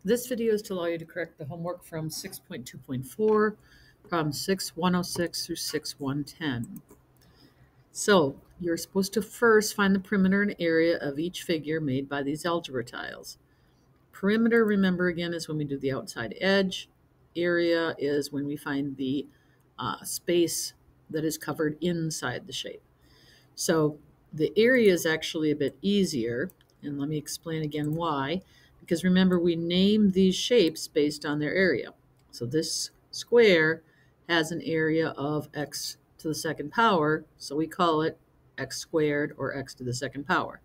This video is to allow you to correct the homework from 6.2.4, problem 6.106 through 6.110. So you're supposed to first find the perimeter and area of each figure made by these algebra tiles. Perimeter, remember again, is when we do the outside edge. Area is when we find the space that is covered inside the shape. So the area is actually a bit easier, and let me explain again why. Because remember, we name these shapes based on their area. So this square has an area of x to the second power, so we call it x squared or x to the second power.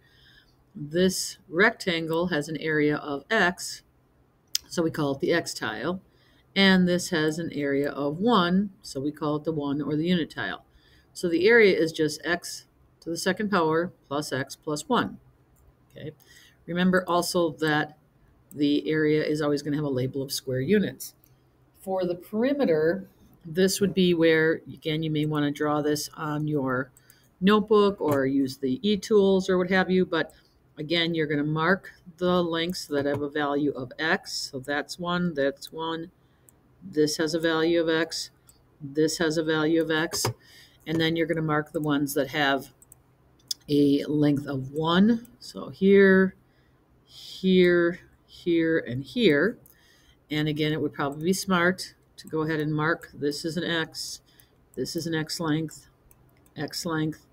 This rectangle has an area of x, so we call it the x tile. And this has an area of 1, so we call it the 1 or the unit tile. So the area is just x to the second power plus x plus 1. Okay. Remember also that the area is always going to have a label of square units. For the perimeter, this would be where, again, you may want to draw this on your notebook or use the e-tools or what have you, but again, you're going to mark the lengths that have a value of x. So that's 1, that's 1. This has a value of x. This has a value of x. And then you're going to mark the ones that have a length of 1. So here, here, here, and here. And again, it would probably be smart to go ahead and mark this is an x, this is an x length, x length,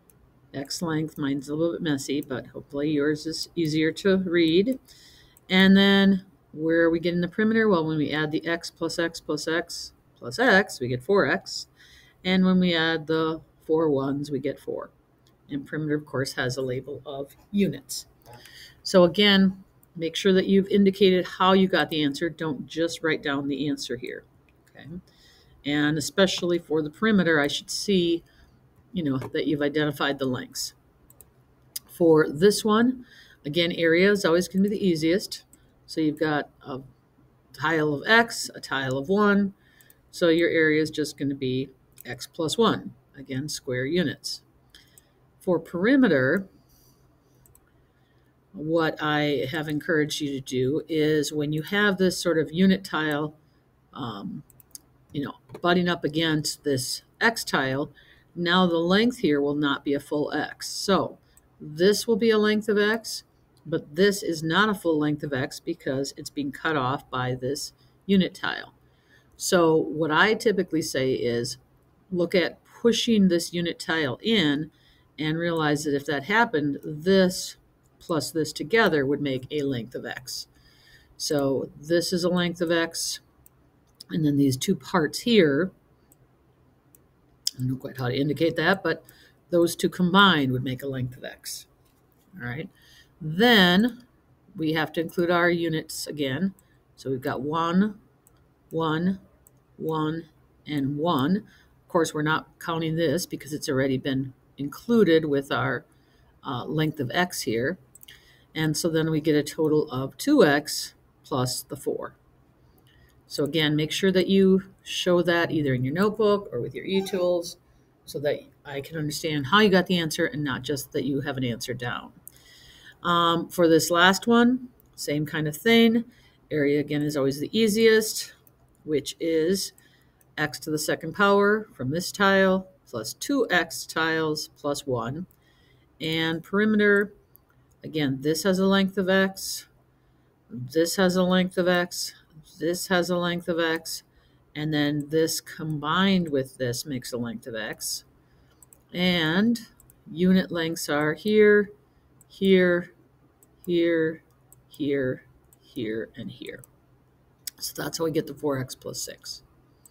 x length. Mine's a little bit messy, but hopefully yours is easier to read. And then where are we getting the perimeter? Well, when we add the x plus x plus x plus x, we get 4x. And when we add the 4 ones, we get 4. And perimeter, of course, has a label of units. So again, make sure that you've indicated how you got the answer. Don't just write down the answer here. Okay. And especially for the perimeter, I should see, that you've identified the lengths. For this one, again, area is always going to be the easiest. So you've got a tile of x, a tile of 1. So your area is just going to be x plus 1. Again, square units. For perimeter, what I have encouraged you to do is when you have this sort of unit tile, butting up against this x tile, now the length here will not be a full x. So this will be a length of x, but this is not a full length of x because it's being cut off by this unit tile. So what I typically say is look at pushing this unit tile in and realize that if that happened, this plus this together would make a length of x. So this is a length of x, and then these two parts here, I don't know quite how to indicate that, but those two combined would make a length of x. All right. Then we have to include our units again. So we've got 1, 1, 1, and 1. Of course, we're not counting this because it's already been included with our length of x here. And so then we get a total of 2x plus the 4. So again, make sure that you show that either in your notebook or with your e-tools so that I can understand how you got the answer and not just that you have an answer down. For this last one, same kind of thing. Area, again, is always the easiest, which is x to the second power from this tile plus 2x tiles plus 1. And perimeter, again, this has a length of x, this has a length of x, this has a length of x, and then this combined with this makes a length of x. And unit lengths are here, here, here, here, here, and here. So that's how we get the 4x plus 6.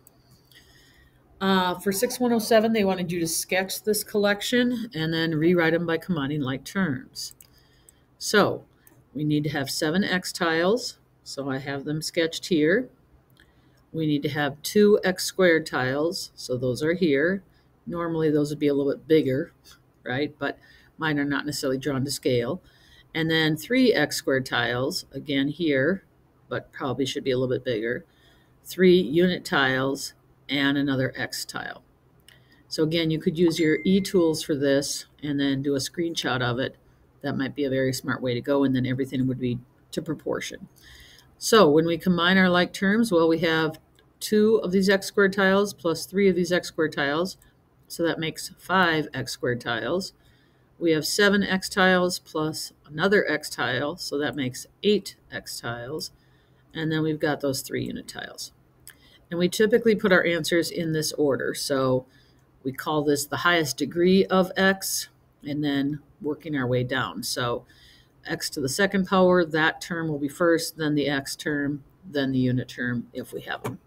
For 6.107, they wanted you to sketch this collection and then rewrite them by combining like terms. So we need to have 7 x tiles, so I have them sketched here. We need to have 2 x squared tiles, so those are here. Normally those would be a little bit bigger, right? But mine are not necessarily drawn to scale. And then 3 x squared tiles, again here, but probably should be a little bit bigger. 3 unit tiles and another x tile. So again, you could use your e-tools for this and then do a screenshot of it. That might be a very smart way to go, and then everything would be to proportion. So when we combine our like terms, well, we have 2 of these x squared tiles plus 3 of these x squared tiles. So that makes 5 x squared tiles. We have 7 x tiles plus another x tile. So that makes 8 x tiles. And then we've got those 3 unit tiles. And we typically put our answers in this order. So we call this the highest degree of x, and then working our way down. So x to the second power, that term will be first, then the x term, then the unit term if we have them.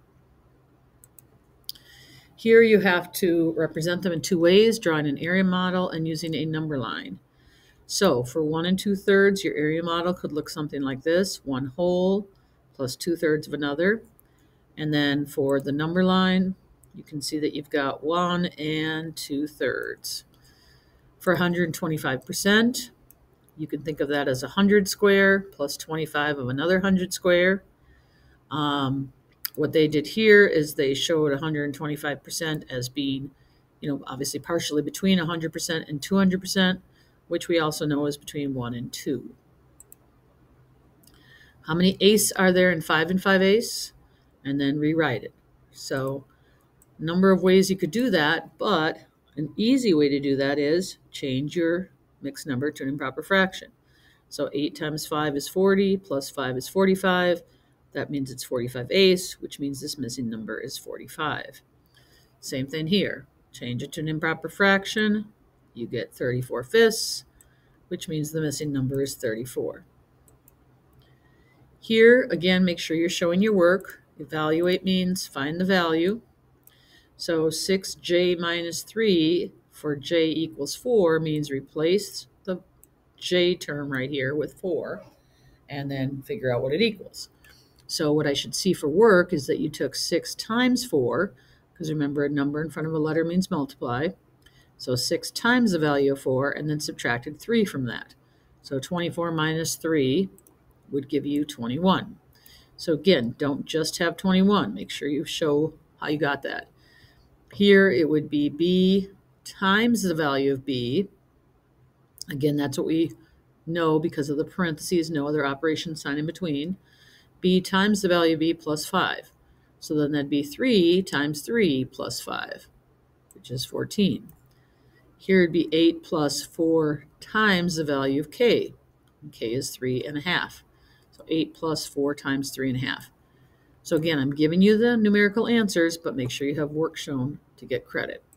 Here you have to represent them in 2 ways, drawing an area model and using a number line. So for 1 2/3, your area model could look something like this: 1 whole plus 2/3 of another. And then for the number line, you can see that you've got 1 2/3. For 125%, you can think of that as 100 square plus 25 of another 100 square. What they did here is they showed 125% as being, obviously partially between 100% and 200%, which we also know is between 1 and 2. How many eighths are there in 5 5/8? And then rewrite it. So number of ways you could do that, but an easy way to do that is change your mixed number to an improper fraction. So 8 times 5 is 40, plus 5 is 45. That means it's 45 eighths, which means this missing number is 45. Same thing here. Change it to an improper fraction. You get 34 fifths, which means the missing number is 34. Here, again, make sure you're showing your work. Evaluate means find the value. So 6j minus 3 for j equals 4 means replace the j term right here with 4 and then figure out what it equals. So what I should see for work is that you took 6 times 4, because remember, a number in front of a letter means multiply. So 6 times the value of 4 and then subtracted 3 from that. So 24 minus 3 would give you 21. So again, don't just have 21. Make sure you show how you got that. Here it would be b times the value of b. Again, that's what we know because of the parentheses, no other operation sign in between. B times the value of b plus 5. So then that'd be 3 times 3 plus 5, which is 14. Here it'd be 8 plus 4 times the value of k. And k is 3.5. So 8 plus 4 times 3.5. So again, I'm giving you the numerical answers, but make sure you have work shown to get credit.